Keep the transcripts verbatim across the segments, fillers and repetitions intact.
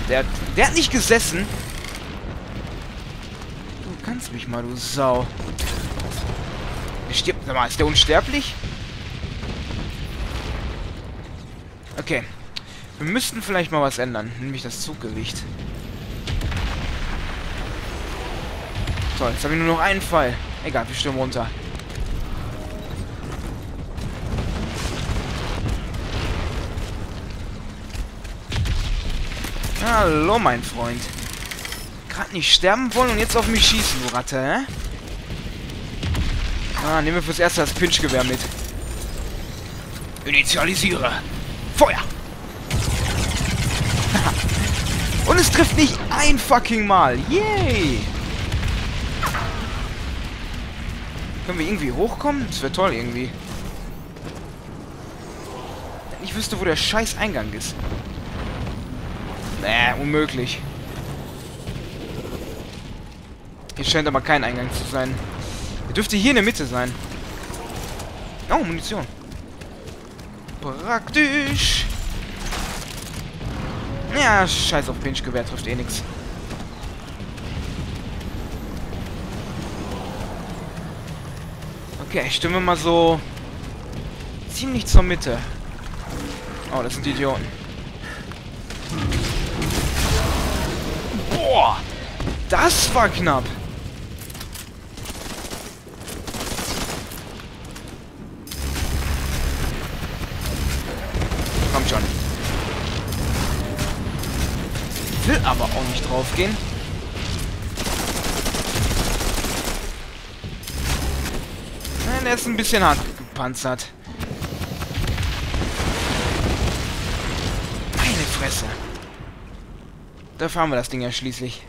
Der, der hat nicht gesessen. Du kannst mich mal, du Sau. Der stirbt. Sag mal, ist der unsterblich? Okay. Wir müssten vielleicht mal was ändern. Nämlich das Zuggewicht. Toll, jetzt habe ich nur noch einen Fall. Egal, wir stürmen runter. Hallo, mein Freund. Gerade nicht sterben wollen und jetzt auf mich schießen, du Ratte, hä? Ah, nehmen wir fürs Erste das Pinchgewehr mit. Initialisiere. Feuer! Und es trifft nicht ein fucking Mal. Yay! Können wir irgendwie hochkommen? Das wäre toll irgendwie. Wenn ich wüsste, wo der scheiß Eingang ist. Nee, unmöglich. Hier scheint aber kein Eingang zu sein. Er dürfte hier in der Mitte sein. Oh, Munition. Praktisch. Ja, scheiß auf Pinchgewehr, trifft eh nix. Okay, ich stimme mal so ziemlich zur Mitte. Oh, das sind die Idioten. Boah, das war knapp. Komm schon. Will aber auch nicht drauf gehen. Nein, der ist ein bisschen hart gepanzert. Meine Fresse. Dafür haben wir das Ding ja schließlich.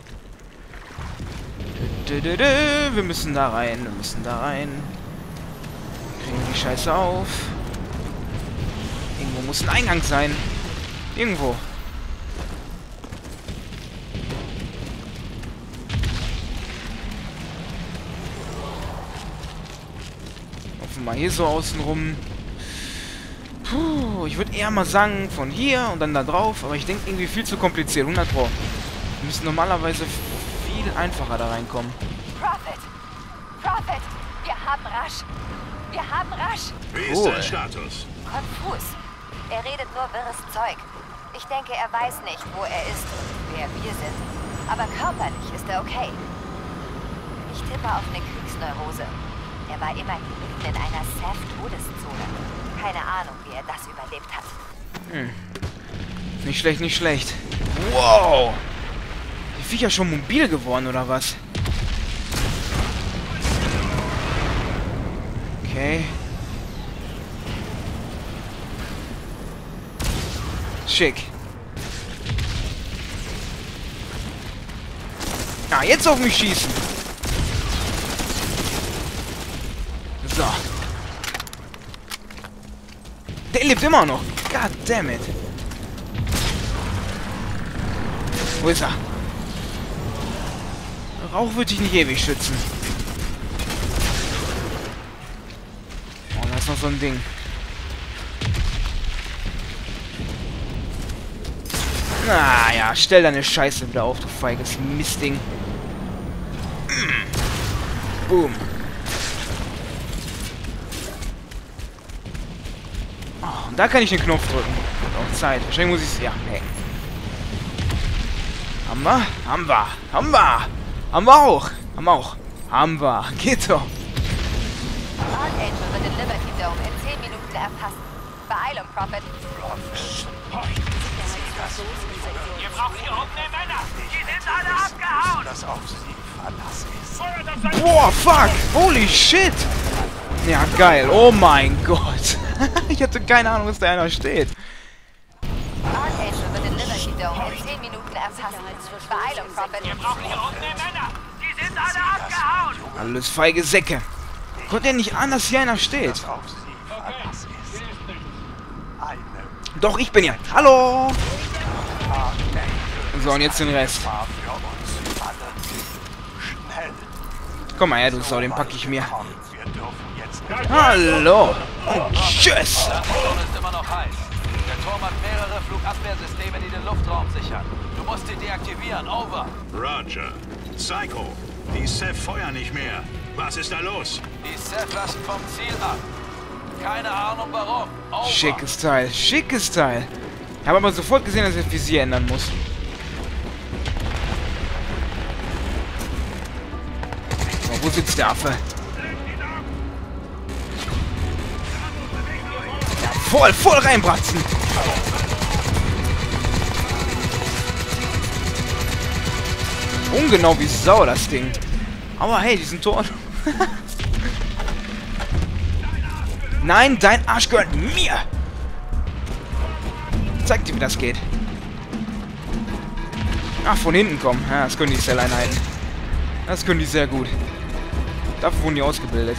Wir müssen da rein, wir müssen da rein. Kriegen wir die Scheiße auf. Irgendwo muss ein Eingang sein. Irgendwo. Laufen wir mal hier so außen rum. Puh, ich würde eher mal sagen, von hier und dann da drauf, aber ich denke irgendwie viel zu kompliziert, hundert Pro. Wir müssen normalerweise viel einfacher da reinkommen. Prophet! Prophet! Wir haben Rush! Wir haben Rush! Wie ist der Status? Konfus. Er redet nur wirres Zeug. Ich denke, er weiß nicht, wo er ist und wer wir sind. Aber körperlich ist er okay. Ich tippe auf eine Kriegsneurose. Er war immerhin mitten in einer Seth-Todeszone. Keine Ahnung, wie er das überlebt hat. Hm. Nicht schlecht, nicht schlecht. Wow! Die Viecher schon mobil geworden, oder was? Okay. Schick. Ah, jetzt auf mich schießen. So. Der lebt immer noch. God damn it. Wo ist er? Rauch wird dich nicht ewig schützen. Oh, da ist noch so ein Ding. Na ja, stell deine Scheiße wieder auf, du feiges Mistding. Mm. Boom. Oh, und da kann ich den Knopf drücken. Wird auch Zeit. Wahrscheinlich muss ich es... Ja, nee. Haben wir? Haben wir. Haben wir. Haben wir auch. Haben wir auch. Haben wir. Geht doch. Archangel wird den Liberty Dome in zehn Minuten erfassen. Beeilung, Prophet. Ihr braucht hier oben den Männer! Die sind alle abgehauen! Das auf sie verlassen ist. Boah, fuck! Holy shit! Ja, geil. Oh mein Gott. Ich hatte keine Ahnung, dass da einer steht. Archangel wird den Liberty Dome in zehn Minuten erfassen. Beeilung, Prophet. Ihr braucht hier oben den Männer! Die sind alle abgehauen! Alles feige Säcke. Konnte ja nicht ahnen, dass hier einer steht. Das auf sie verlassen ist. Eine Doch, ich bin ja. Hallo! So, und jetzt den Rest. Gefahr für uns alle. Schnell. Komm mal her, du Sau, den pack ich mir. Kommt, wir dürfen jetzt nicht. Hallo! Und tschüss! Das Beton ist immer noch heiß. Der Turm hat mehrere Flugabwehrsysteme, die den Luftraum sichern. Du musst sie deaktivieren. Over. Roger. Psycho, die Ceph feuern nicht mehr. Was ist da los? Die Ceph lassen vom Ziel ab. Keine Ahnung warum. Over. Schickes Teil, schickes Teil. Ich habe aber sofort gesehen, dass ich das Visier ändern muss. Oh, wo sitzt der Affe? Ja, voll, voll reinbratzen. Ungenau wie Sau, das Ding. Aber hey, die sind tot. Nein, dein Arsch gehört mir. Zeig dir, wie das geht. Ach, von hinten kommen. Ja, das können die Cell-Einheiten. Das können die sehr gut. Dafür wurden die ausgebildet.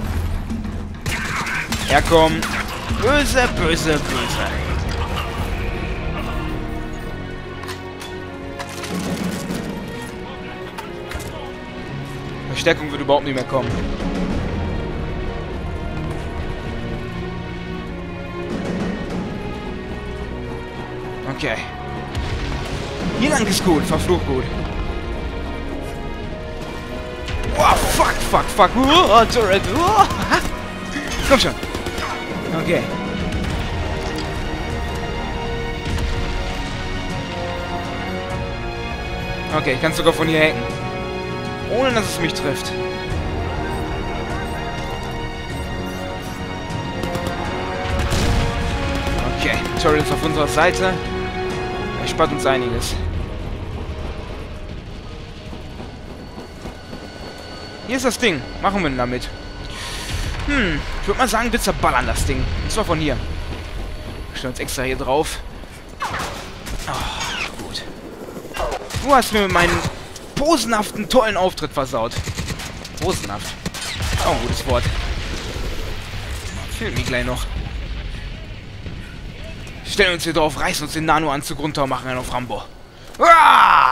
Ja, komm. Böse, böse, böse. Verstärkung wird überhaupt nicht mehr kommen. Okay. Hier lang ist gut, verflucht gut. Oh, fuck, fuck, fuck. Oh, Turret. Oh. Komm schon. Okay. Okay, ich kann sogar von hier hacken. Ohne, dass es mich trifft. Okay, Turret ist auf unserer Seite. Er spart uns einiges. Hier ist das Ding. Machen wir denn damit? Hm, ich würde mal sagen, wir zerballern das Ding. Und zwar von hier. Wir stellen uns extra hier drauf. Oh, gut. Du hast mir meinen posenhaften, tollen Auftritt versaut. Posenhaft. Auch ein gutes Wort. Fehlt mir gleich noch. Stellen uns hier drauf, reißen uns den Nano-Anzug runter und machen einen auf Rambo. Ah!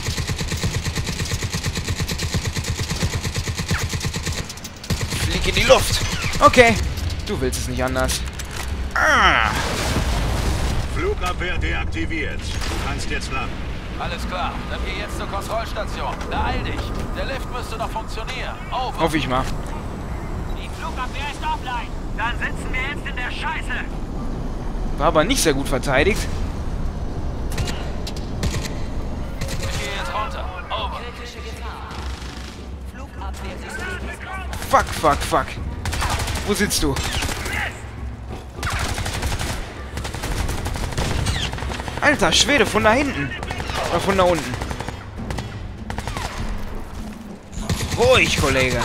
Flieg in die Luft. Okay. Du willst es nicht anders. Ah! Flugabwehr deaktiviert. Du kannst jetzt landen. Alles klar. Dann geh jetzt zur Kontrollstation. Beeil dich. Der Lift müsste noch funktionieren. Over. Hoffe ich mal. Die Flugabwehr ist offline. Dann sitzen wir jetzt in der Scheiße. War aber nicht sehr gut verteidigt. Ich gehe jetzt runter. Over. Fuck, fuck, fuck. Wo sitzt du? Alter Schwede, von da hinten. Oder von da unten. Ruhig, Kollege.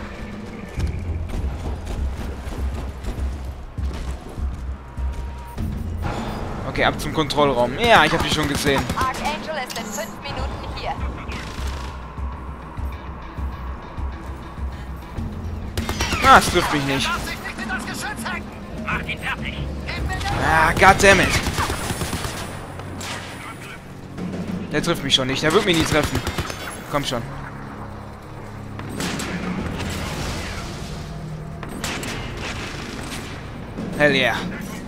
Okay, ab zum Kontrollraum. Ja, ich habe die schon gesehen. Archangel ist in fünf Minuten hier. Ah, es trifft mich nicht. Mach ihn fertig. Ah, goddammit. Der trifft mich schon nicht. Der wird mich nie treffen. Komm schon. Hell yeah.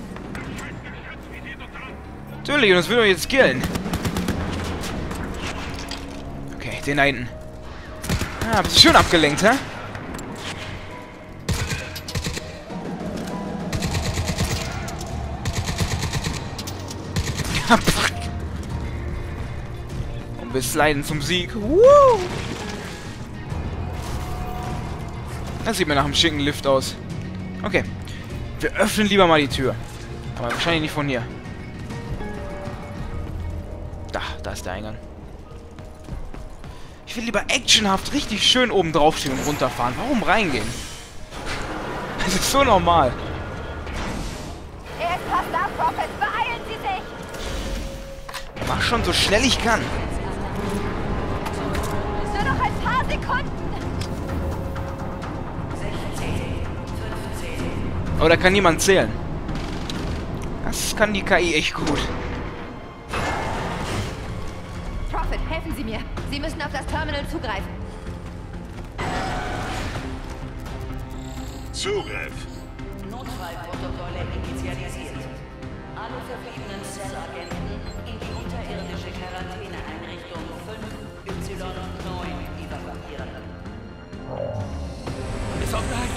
Natürlich, und das will doch jetzt killen. Okay, den da hinten. Ah, bist du schön abgelenkt, hä? Und wir sliden zum Sieg. Woo! Das sieht mir nach einem schicken Lift aus. Okay. Wir öffnen lieber mal die Tür. Aber wahrscheinlich nicht von hier. Da, da ist der Eingang. Ich will lieber actionhaft richtig schön oben drauf stehen und runterfahren. Warum reingehen? Das ist so normal. Er ist fast da, Prophet. Beeilen Sie sich! Mach schon so schnell ich kann. Nur noch ein paar Sekunden! Aber da kann niemand zählen. Das kann die K I echt gut. Prophet, helfen Sie mir. Sie müssen auf das Terminal zugreifen. Zugriff. Notfallprotokolle initialisiert. Alle verbliebenen Cell-Agenten in die unterirdische Quarantäneeinrichtung fünf Y neun evakuieren. Ist auch nein.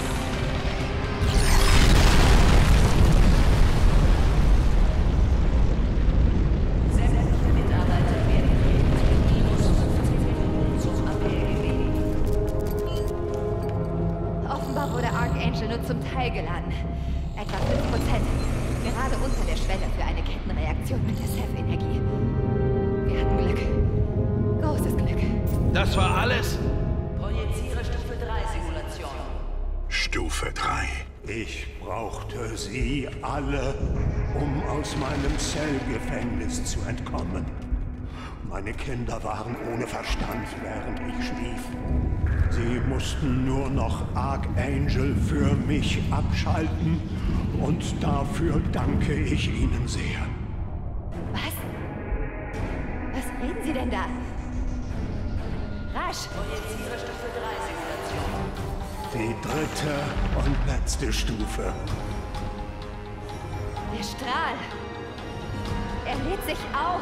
Sämtliche Mitarbeiter werden mit minus fünfzehn Minuten zum Appell gebeten. Offenbar wurde Archangel nur zum Teil geladen. Etwa fünf Prozent. Gerade unter der Schwelle für eine Kettenreaktion mit der Ceph-Energie. Wir hatten Glück. Großes Glück. Das war alles? Projiziere Stufe drei Simulation. Stufe drei. Ich brauchte sie alle, um aus meinem Zellgefängnis zu entkommen. Meine Kinder waren ohne Verstand, während ich schlief. Sie mussten nur noch Archangel für mich abschalten und dafür danke ich ihnen sehr. Was? Was reden Sie denn da? Rasch! Projiziere Stufe drei Simulation. Die dritte und letzte Stufe. Der Strahl. Er lädt sich auf.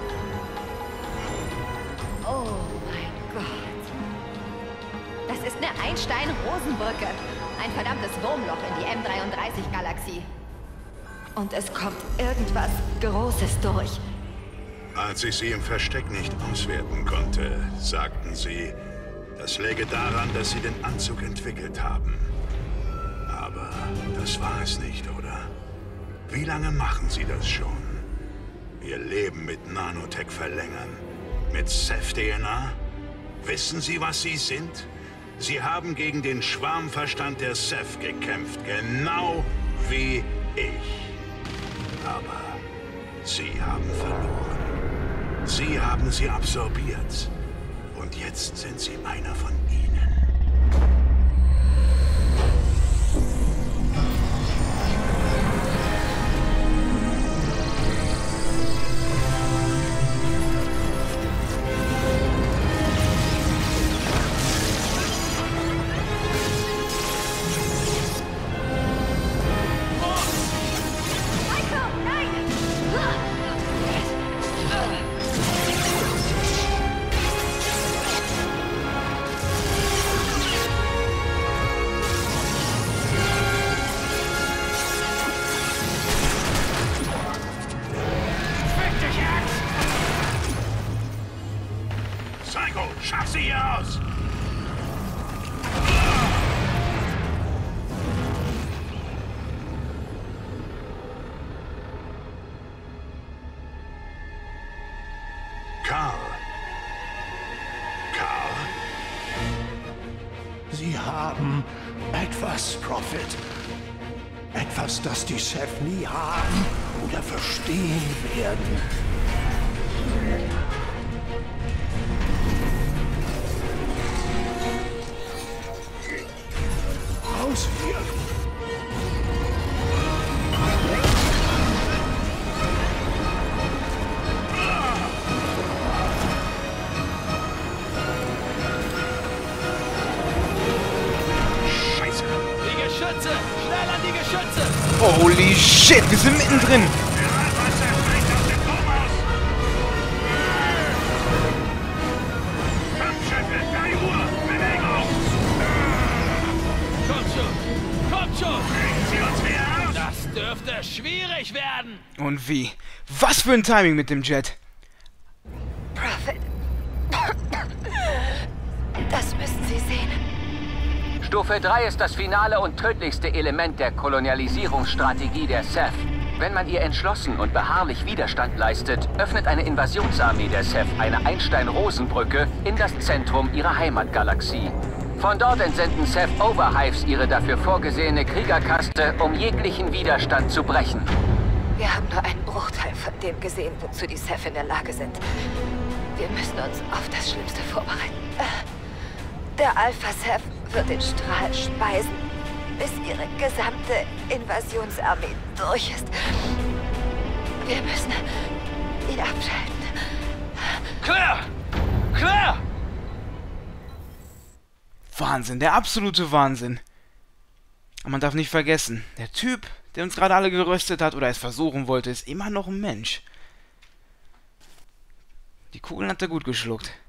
Oh mein Gott. Das ist eine Einstein-Rosenbrücke. Ein verdammtes Wurmloch in die M dreiunddreißig-Galaxie. Und es kommt irgendwas Großes durch. Als ich sie im Versteck nicht auswerten konnte, sagten sie, das läge daran, dass sie den Anzug entwickelt haben. Aber das war es nicht, oder? Wie lange machen sie das schon? Ihr Leben mit Nanotech verlängern? Mit Ceph-D N A? Wissen Sie, was Sie sind? Sie haben gegen den Schwarmverstand der Ceph gekämpft, genau wie ich. Aber Sie haben verloren. Sie haben sie absorbiert. Und jetzt sind Sie einer von ihnen. Schaff sie hier aus! Karl. Karl? Sie haben etwas, Prophet. Etwas, das die Ceph nie haben oder verstehen werden. Raus hier! Scheiße! Die Geschütze! Schnell an die Geschütze! Holy shit, wir sind mittendrin! Das dürfte schwierig werden. Und wie? Was für ein Timing mit dem Jet. Prophet. Das müssen Sie sehen. Stufe drei ist das finale und tödlichste Element der Kolonialisierungsstrategie der Ceph. Wenn man ihr entschlossen und beharrlich Widerstand leistet, öffnet eine Invasionsarmee der Ceph eine Einstein-Rosenbrücke in das Zentrum ihrer Heimatgalaxie. Von dort entsenden Ceph Overhives ihre dafür vorgesehene Kriegerkaste, um jeglichen Widerstand zu brechen. Wir haben nur einen Bruchteil von dem gesehen, wozu die Ceph in der Lage sind. Wir müssen uns auf das Schlimmste vorbereiten. Der Alpha-Ceph wird den Strahl speisen, bis ihre gesamte Invasionsarmee durch ist. Wir müssen ihn abschalten. Claire! Claire! Wahnsinn, der absolute Wahnsinn. Aber man darf nicht vergessen, der Typ, der uns gerade alle geröstet hat oder es versuchen wollte, ist immer noch ein Mensch. Die Kugeln hat er gut geschluckt.